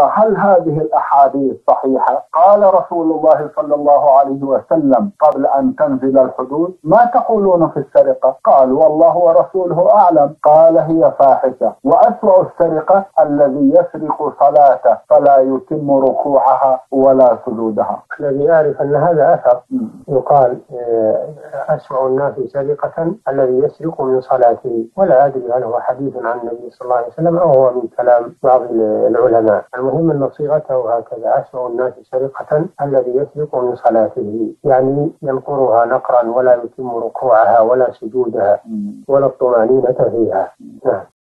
هل هذه الأحاديث صحيحة؟ قال رسول الله صلى الله عليه وسلم قبل أن تنزل الحدود: ما تقولون في السرقة؟ قال: والله ورسوله أعلم. قال: هي فاحشة، وأسوأ السرقة الذي يسرق صلاته فلا يتم ركوعها ولا سجودها. الذي يعرف أن هذا أثر يقال أسوأ الناس سرقة الذي يسرق من صلاته، ولا أدري هل هو حديث عن النبي صلى الله عليه وسلم أو هو من كلام بعض العلماء. المهم أن صيغته هكذا: أسوأ الناس سرقة الذي يسرق من صلاته، يعني ينقرها نقرا ولا يتم ركوعها ولا سجودها ولا الطمأنينة فيها. نعم.